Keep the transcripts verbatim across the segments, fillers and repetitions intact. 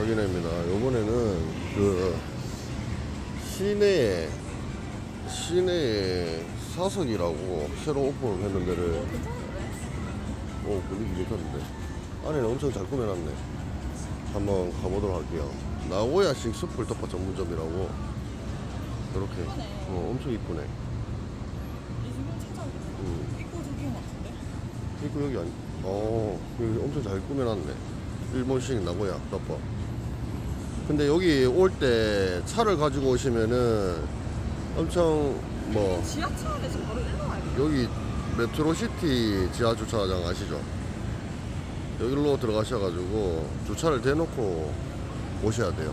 여기입니다. 요번에는 그 시내에 시내에 사석이라고 새로 오픈을 했는데를 오 분위기 괜찮은데 안에는 엄청 잘 꾸며놨네. 한번 가보도록 할게요. 나고야식 숯불 덮밥 전문점이라고 이렇게 어, 엄청 이쁘네. 음. 입구 저기인 것 같은데? 입구 여기 아니? 어 여기 엄청 잘 꾸며놨네. 일본식 나고야 덮밥. 근데 여기 올 때 차를 가지고 오시면은 엄청 뭐 지하철에서 바로 일로 와야 돼. 여기 메트로시티 지하 주차장 아시죠? 여기로 들어가셔가지고 주차를 대놓고 오셔야 돼요.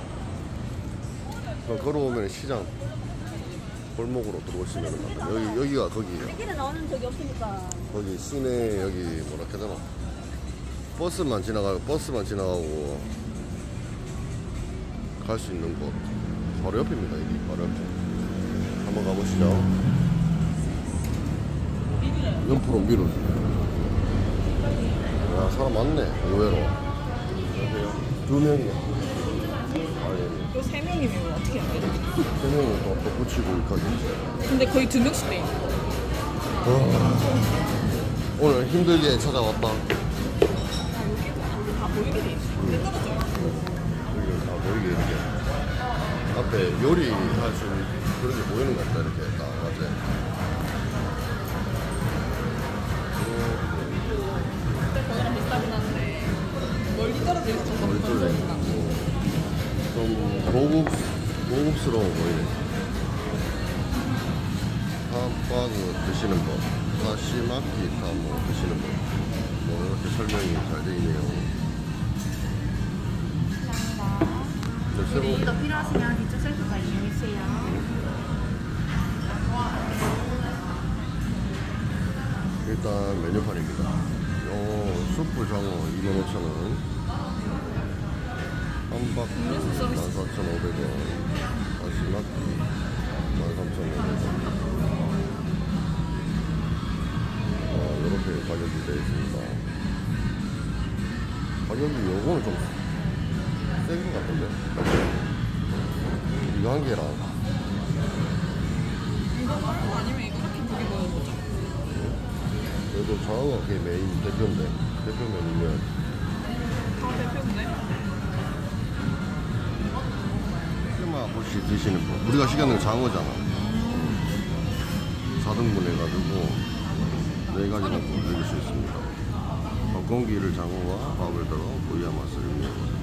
걸어오면 시장 골목으로 들어오시면 됩니다. 여기 여기가 거기예요. 길에 나오는 적이 없으니까. 거기 시내 여기 뭐라 해야 되나? 버스만 지나가고 버스만 지나가고 갈 수 있는 곳 바로 옆입니다. 여기 바로 옆에. 한번 가보시죠. 옆으로 밀어. 야 사람 많네. 의외로. 두 명이야. 아니. 이거 세 명이면 어떻게 해야 돼? 세 명이 또, 또 붙이고 이렇게. 근데 거의 두 명씩 돼 있네. 오늘 힘들게 찾아왔다. 아 여기도 다 보이게 돼 있어. 근데 떨어져. 여기 다 보이게 이렇게. 앞에 요리할 수 있는 그런 게 보이는 것 같다. 이렇게 딱 맞지? 근데 거기랑 비슷하긴 한데 멀리 떨어져 있어서 멀리 더 떨어져 좋다. 좀 고급, 고급스러워 보이네. 핫바그 드시는 법, 다시마키 타모 드시는 법, 뭐 이렇게 설명이 잘 되어 있네요. 감사합니다. 새로 더 필요하시면 뒤쪽 셀프가 이용해주세요. 일단 메뉴판입니다. 어, 수프 장어 이만 오천 원, 한박 만 사천 오백 원, 다시마키 만 삼천 오백 원. 어, 이렇게 가격이 되어 있습니다. 가격이 요거는 좀 센 것 같은데? 이거 한 개랑 이거 하고 아니면 이거 이렇게 두개 먹어보자. 그래도 장어가 그게 메인 대표인데 대표 메뉴면 다 대표인데? 테마 혹시 드시는 분 우리가 시켰는 게 장어잖아. 사 등분 해가지고 네 가지나 드실 수 있습니다. 닭고기를 장어와 밥을 들어 고이와 맛을 입력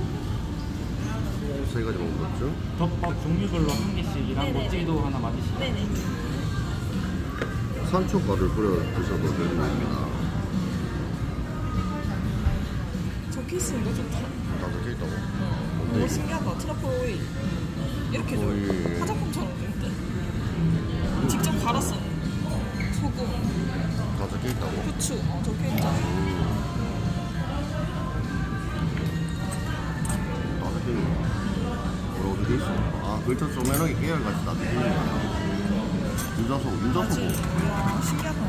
세 가지 먹는 거죠? 덮밥 종류별로 한 개씩이랑 네네네. 멋지기도 하나 맞으시죠? 네네. 산초가루를 뿌려 드셔도 됩니다. 적혀있으면 이거 좋다. 다 적혀 있다고? 너무 신기하다. 트러플 오일. 이렇게 줘. 오일. 화장품처럼 돼. 직접 갈았어. 소금, 다 적혀 있다고? 후추. 어, 적혀있잖아. 다 적혀 있는 거야. 뭐라고 적혀 있어? 아 글자 쪼매너기 깨알같이 다 적혀 있는 거야. 유자소금, 유자소금. 이야, 신기하다.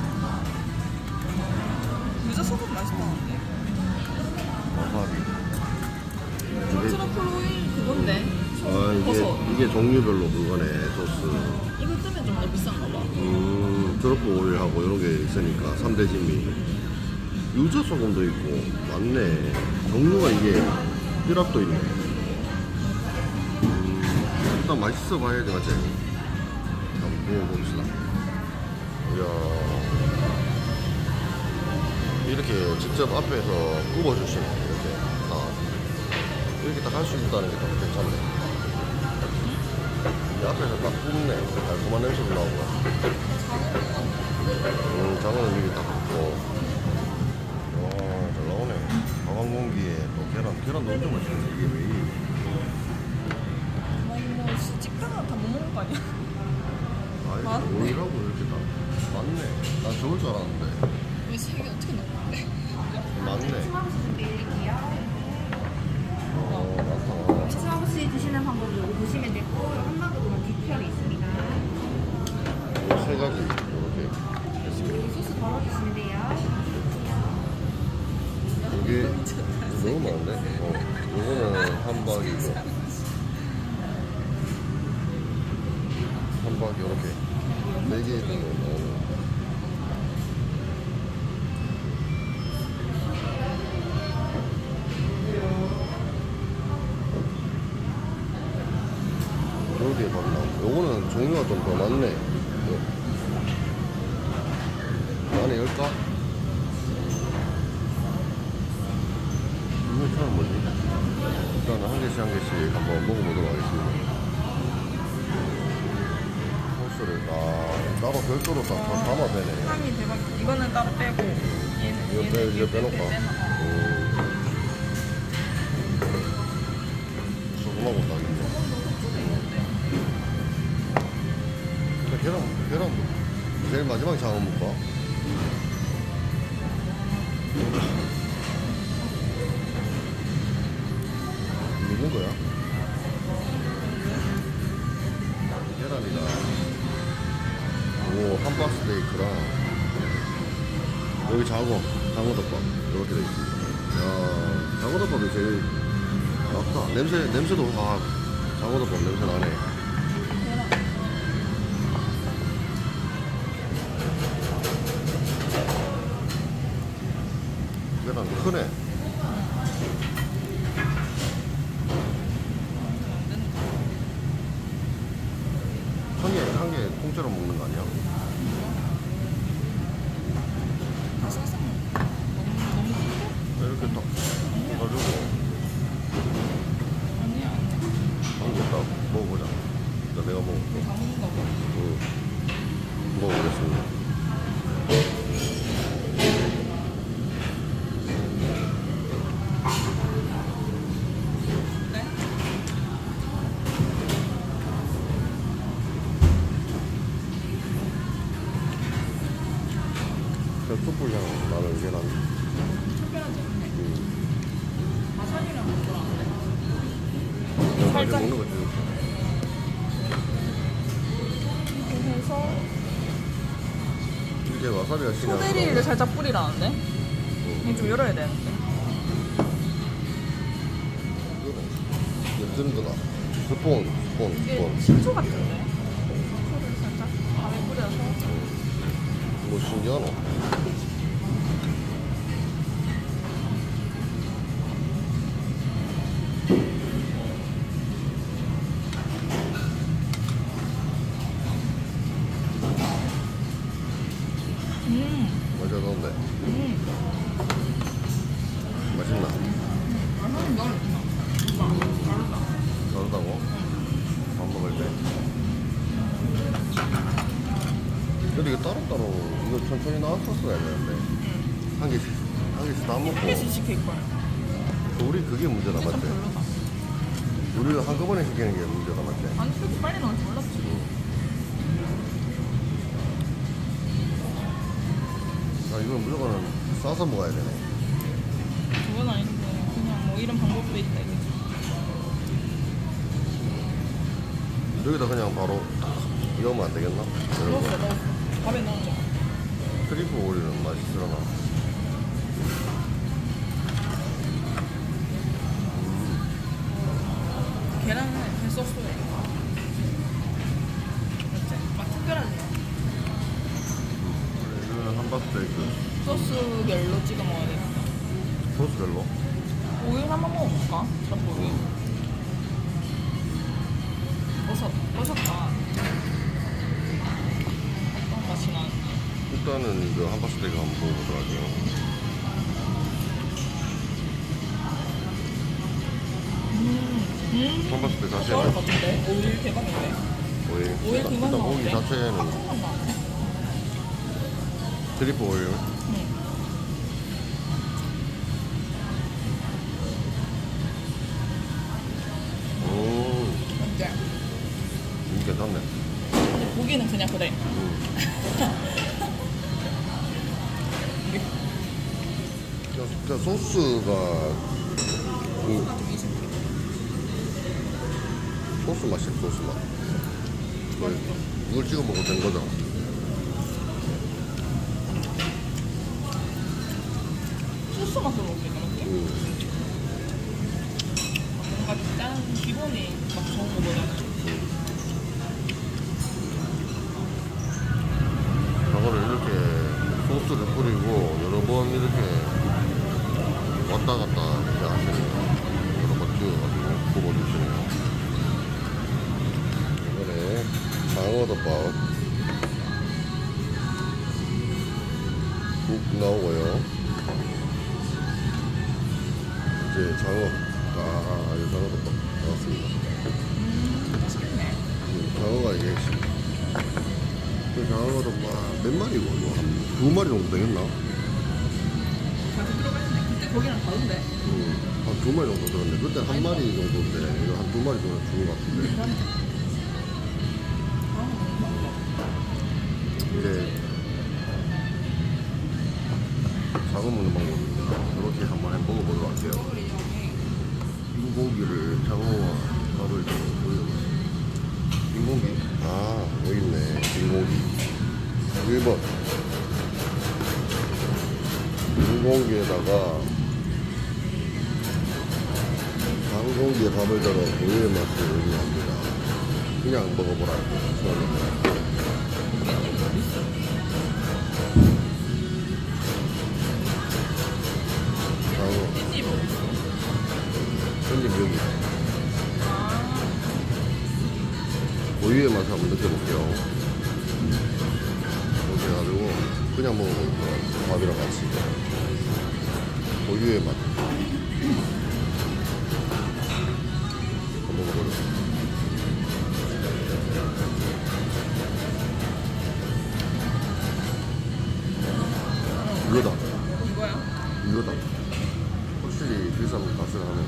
유자 소금 맛있다는데? 와사비. 이게, 트러플 오일 그건데? 아 이게 버섯. 이게 종류별로 그거네 소스. 이거 뜨면 좀 더 비싼가 봐. 음 트러플 오일하고 이런 게 있으니까 삼 대 진미. 유자소금도 있고 맞네. 종류가 이게 혈압도 있네. 음, 일단 맛있어 봐야지 맞지? 한번 먹어봅시다. 이야 이렇게 직접 앞에서 구워주시네. 이렇게 딱 이렇게 딱 할 수 있다는 게 더 괜찮네. 이 앞에서 딱 굽네. 달콤한 냄새도 나오고. 음 장어는 이게 딱 굽고. 와 잘 나오네. 가방 공기에 또 계란 계란도 엄청 맛있네. 이게 왜 이? 아니 뭐 찍다가 다 못 먹는 거 아니야? 아이 맞네. 오일하고 이렇게 다 맞네. 난 좋을 줄 알았는데 이 세 개 어떻게 넣었는데? 맞네. 치마부시 준비해드릴게요. 어 많다. 치마부시 드시는 방법을 여기 보시면 되고 한방으로는 뒤편에 있습니다. 이 세 가지 이렇게 했습니다. 소스 덜어주시면 돼요. 이게 너무 많은데? 어, 요거는 함박이고 함박 요렇게 네 개 있는 거 나오고. 요렇게 밥 나오고. 요거는 종류가 좀 더 많네. 요. 안에 열까? 이거 처음 뭐지? 일단 한 개씩 한 개씩 한번 먹어보도록 하겠습니다. 소스를 다 따로 별도로 다, 다 담아대네. 향이 대박. 이거는 따로 빼고 얘는 이거 빼, 이거 빼놓을까? 빼놔. 음. 소금하고 딱인데. 근데 계란, 계란 제일 마지막에 잡아먹을까? 있는 거야? 계란이다. 오, 함박 스테이크랑 여기 장어, 장어덮밥 이렇게 돼 있습니다. 야, 장어덮밥이 제일 낫다. 냄새, 냄새도 아, 장어덮밥 냄새 나네. 계란 크네. 한 개, 한 개 통째로 먹는 거 아니야? 이렇게 딱 해가지고 한 개 딱 먹어보자. 일단 내가 먹을게. 응. 먹어보겠습니다. 숯불 향 나는 계란. 음. 마살이랑 먹으라는데. 그냥 살짝. 가지고 먹는 거지. 이렇게 해서 이게 와사비가 신기하다. 소데리를 살짝 뿌리라는데. 이거 좀 열어야 되는데. 든 거다. 스폰, 스폰, 이게 스폰. 식초 같은데. 식초를 살짝 밥에 뿌려서. 뭐 신기하노? 음. 맛있던데. 음. 맛있나? 맛은 너무 다르다. 다르다고? 밥 먹을 때. 근데 이거 따로따로 이거 천천히 나왔었어야 되는데. 한 개씩, 한 개씩 다 먹고. 한 개씩 시킬 거야. 우리 그게 문제다, 진짜 맞지? 별로다. 우리가 한꺼번에 시키는 게 문제다, 맞지? 아니 그렇게 빨리 나올 줄 몰랐지. 아, 이건 무조건 싸서 먹어야 되네. 그건 아닌데 그냥 뭐 이런 방법도 있다 이거지. 여기다 그냥 바로 넣으면 안 되겠나? 이런 거. 넣었어 넣었어. 밥에 넣었죠. 트리플 오리는 맛있으려나? 계란은 그냥 소스에. 맞지? 막 특별하지. 이거는 함박 스테이크. 소스별로 찍어 먹어야 돼. 소스별로? 오일 한번 먹어볼까? 트러플. 버섯 버섯과 어떤 맛이 나는지. 일단은 이거 함박 스테이크 한번 먹어보도록 할게요. 음. 함박 스테이크 서울 자체는 같은데? 오일 대박인데? 오일. 오일 일단, 그만 일단 고기 나오는데? 자체는 조금만 나오네. 트리플 오일. 응. 오, 어때? 음, 괜찮네. 근데 고기는 그냥 그래. 음. 진짜 소스가 그 소스 맛이야, 소스 맛. 이걸, 이걸 찍어 먹어도 된 거잖아. 소스 맛으로 먹겠다, 맞지? 음. 기본이 막 좋은 거보다는. 장어를 이렇게 소스를 뿌리고 여러 번 이렇게 왔다 갔다 이렇게 하시네요. 여러 번 띄워가지고 구워주시네요. 이번에 장어덮밥 국 나오고요. 이제 장어, 아, 이 장어덮밥 나왔습니다. 음, 맛있겠네. 음, 장어가 이게 그 장어도 몇 마리고 이거 한 두 마리 정도 되겠나? 자주 들어가 있네. 그때 거기랑 다른데. 음, 한 두 마리 정도 들었는데 그때 한 마리 정도인데 이거 한 두 마리 정도 주는 것 같은데 이제 장어 먹는 방법입니다. 이렇게 한번 해 먹어보도록 할게요. 인고기를 장어와 밥을 좀 올려보세요. 인고기? 아, 여기 있네. 인고기 일 번 인공기에다가 장공기에 밥을 덜어 고유의 맛을 의미합니다. 그냥 먹어보라 할게요. 장어 깻잎 어딨어? 깻잎 여기 고유의 맛을 한번 느껴볼게요. 이렇게 해가지고 그냥 먹어볼게요. 밥이랑 같이 고유의 맛 먹어보려. 이거다. 이거야? 이거다. 확실히 비싸면 값을 하네.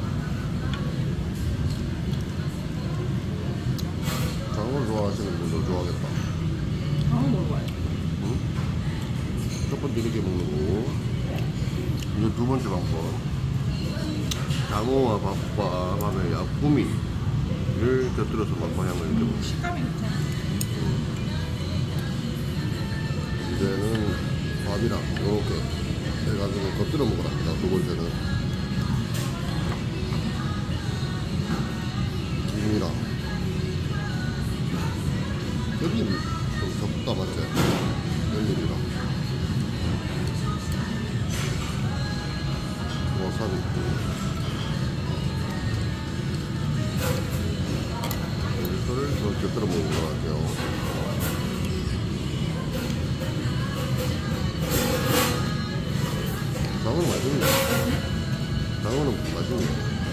장어 좋아하시는 분들 좋아하겠다. 장어 먹어봐요. 응? 첫 번째 이렇게 먹는 거고, 이제 두 번째 방법. 장어와 밥과 밥의 약구미를 곁들여서 맛과 향을 이렇게 먹는. 식감이 괜찮아. 이제는 밥이랑 이렇게 해가지고 곁들여 먹으랍니다. 두 번째는 김이랑 깻잎이 좀 적다 맞지? 깻잎이랑 와사비 이거를 좀 곁들여 먹는 것 같아요. 장어는 맛있네. 장어는 맛있네.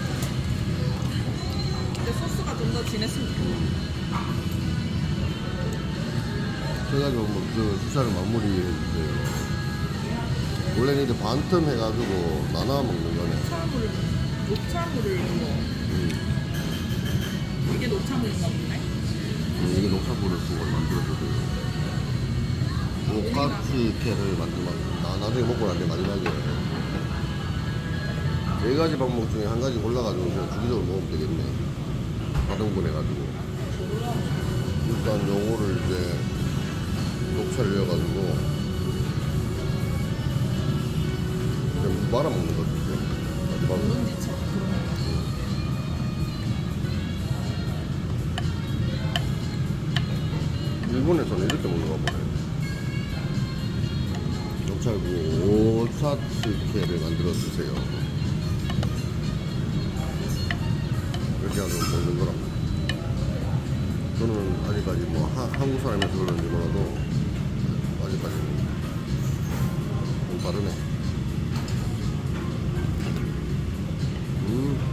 근데 소스가 좀 더 진했으면 좋겠다. 해가지고 뭐그 주차를 마무리해주세요. 원래는 이제 반틈 해가지고 나눠 먹는 거네. 녹차물을, 녹차물을 이거. 음. 이게 녹차물인가 보네? 음, 이게 녹차불을 부고 만들어줘요. 오카츠케를 만들면 나 나중에 먹고 나는데 마지막에 네 가지 방법 중에 한 가지 골라가지고 그냥 주기적으로 먹으면 되겠네. 다등분 해가지고 일단 요거를 이제 녹차를 넣어가지고 그냥 말아먹는 거지. 마지막에 누룽지처럼 그런 거. 일본에서는 이렇게 먹는 거 보네. 녹차고 오사츠케를 만들어 주세요. 이렇게 하면 먹는 거랍니다. 저는 아직까지 뭐 하, 한국 사람이라서 그런지 몰라도 아직까지는 좀 다르네. 음,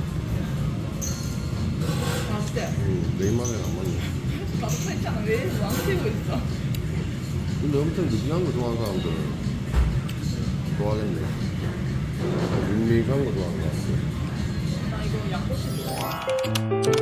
맛있대. 음, 내 입맛에 안 맞네. 나도 괜찮아. 왜 왕치고 있어? 근데 엄청 느끼한 거 좋아하는 사람들은 좋아하겠네. 밍밍한 거 좋아하는 거 같아. 나 이거 양꼬치 좋아.